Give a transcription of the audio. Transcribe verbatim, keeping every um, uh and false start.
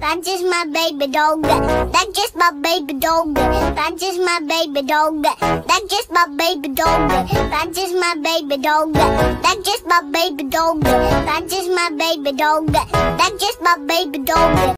That's just my baby dog. That's just my baby dog. That's just my baby dog. That's just my baby dog. That's just my baby dog. That's just my baby dog. That's just my baby dog. That's just my baby dog.